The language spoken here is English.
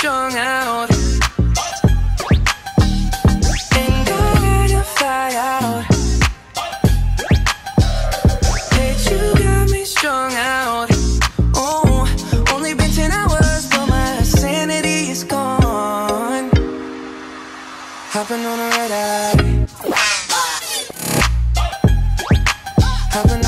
strung out. Ain't got to fly out. Hey, you got me strung out. Oh, only been 10 hours, but my sanity is gone. Hopping on a red eye. Hopping